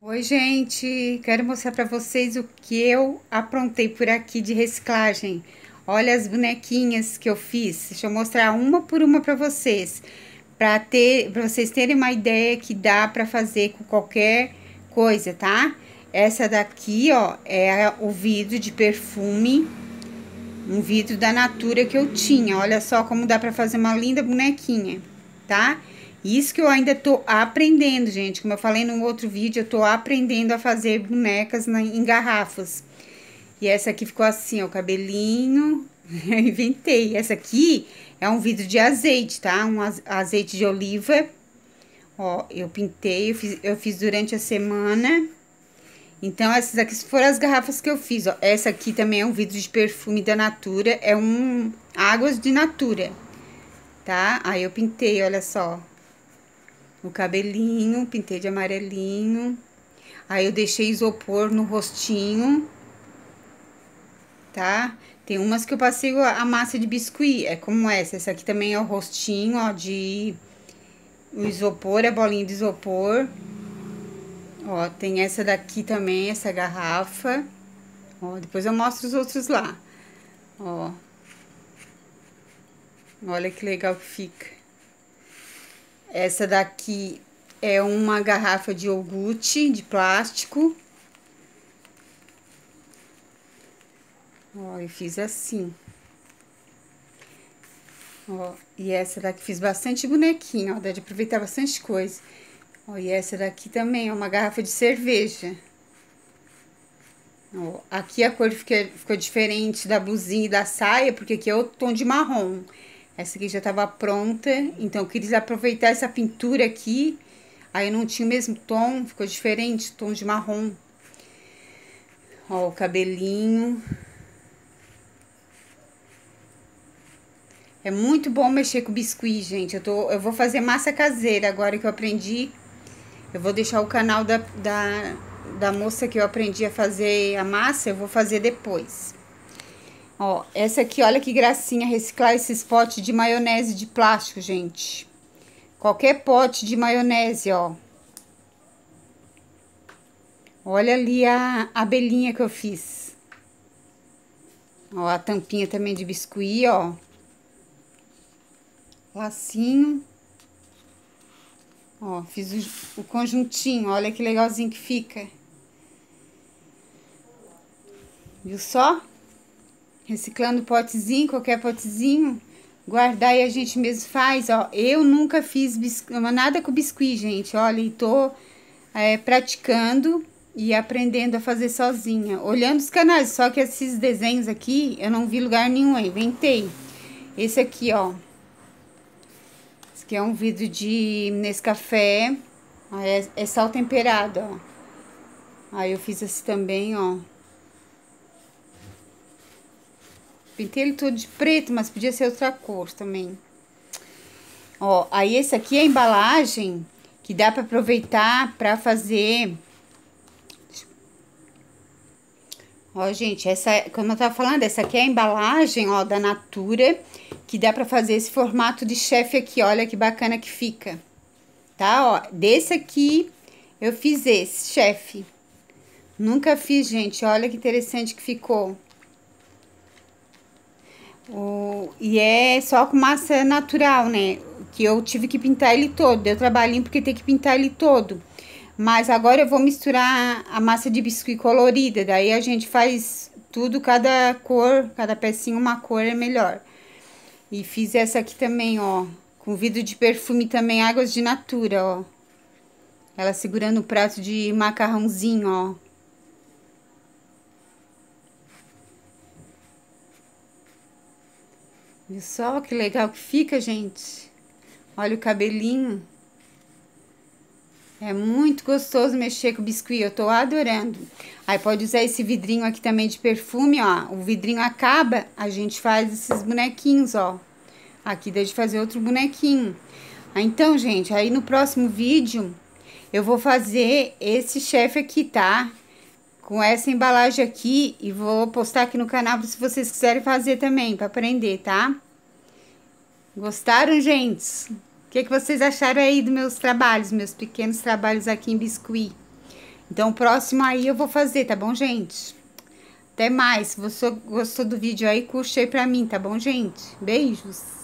Oi, gente, quero mostrar para vocês o que eu aprontei por aqui de reciclagem. Olha as bonequinhas que eu fiz. Deixa eu mostrar uma por uma para vocês terem uma ideia que dá para fazer com qualquer coisa, tá? Essa daqui, ó, é o vidro de perfume, um vidro da Natura que eu tinha. Olha só como dá para fazer uma linda bonequinha, tá? Isso que eu ainda tô aprendendo, gente. Como eu falei no outro vídeo, eu tô aprendendo a fazer bonecas em garrafas. E essa aqui ficou assim, ó, o cabelinho. Eu inventei. Essa aqui é um vidro de azeite, tá? Um azeite de oliva. Ó, eu pintei, eu fiz durante a semana. Então, essas aqui foram as garrafas que eu fiz, ó. Essa aqui também é um vidro de perfume da Natura. É um Águas de Natura, tá? Aí eu pintei, olha só. O cabelinho, pintei de amarelinho. Aí eu deixei isopor no rostinho, tá? Tem umas que eu passei a massa de biscuit, é como essa. Essa aqui também é o rostinho, ó, de... O isopor, a bolinha de isopor. Ó, tem essa daqui também, essa garrafa. Ó, depois eu mostro os outros lá. Ó. Olha que legal que fica. Essa daqui é uma garrafa de iogurte de plástico. Ó, eu fiz assim. Ó, e essa daqui fiz bastante bonequinho, ó, dá de aproveitar bastante coisa. Ó, e essa daqui também é uma garrafa de cerveja. Ó, aqui a cor ficou diferente da blusinha e da saia, porque aqui é o tom de marrom. Essa aqui já tava pronta, então eu quis aproveitar essa pintura aqui. Aí não tinha o mesmo tom, ficou diferente, tom de marrom. Ó, o cabelinho. É muito bom mexer com biscuit, gente. Eu vou fazer massa caseira agora que eu aprendi. Eu vou deixar o canal da moça que eu aprendi a fazer a massa, eu vou fazer depois. Ó, essa aqui, olha que gracinha, reciclar esses potes de maionese de plástico, gente. Qualquer pote de maionese, ó. Olha ali a abelhinha que eu fiz. Ó, a tampinha também de biscuit, ó. Lacinho. Ó, fiz o conjuntinho, olha que legalzinho que fica. Viu só? Reciclando potezinho, qualquer potezinho. Guardar e a gente mesmo faz, ó. Eu nunca fiz nada com biscuit, gente. Olha, e tô praticando e aprendendo a fazer sozinha. Olhando os canais, só que esses desenhos aqui eu não vi lugar nenhum, eu inventei. Esse aqui, ó. Esse aqui é um vidro de Nescafé. É sal temperado, ó. Aí eu fiz esse também, ó. Pintei ele todo de preto, mas podia ser outra cor também. Ó, aí esse aqui é a embalagem que dá para aproveitar para fazer. Ó, gente, como eu tava falando, essa aqui é a embalagem, ó, da Natura, que dá para fazer esse formato de chefe aqui, olha que bacana que fica. Tá, ó, desse aqui eu fiz esse chefe. Nunca fiz, gente, olha que interessante que ficou. E é só com massa natural, né? Que eu tive que pintar ele todo. Deu trabalhinho porque tem que pintar ele todo. Mas agora eu vou misturar a massa de biscuit colorida. Daí a gente faz tudo, cada cor, cada pecinha uma cor é melhor. E fiz essa aqui também, ó. Com vidro de perfume também, Águas de Natura, ó. Ela segurando o prato de macarrãozinho, ó. Viu só que legal que fica, gente? Olha o cabelinho. É muito gostoso mexer com biscuit, eu tô adorando. Aí pode usar esse vidrinho aqui também de perfume, ó. O vidrinho acaba, a gente faz esses bonequinhos, ó. Aqui dá de fazer outro bonequinho. Então, gente, aí no próximo vídeo eu vou fazer esse chefe aqui, tá? Com essa embalagem aqui e vou postar aqui no canal se vocês quiserem fazer também, para aprender, tá? Gostaram, gente? O que vocês acharam aí dos meus trabalhos, meus pequenos trabalhos aqui em biscuit? Então, o próximo aí eu vou fazer, tá bom, gente? Até mais. Se você gostou do vídeo aí, curte aí pra mim, tá bom, gente? Beijos!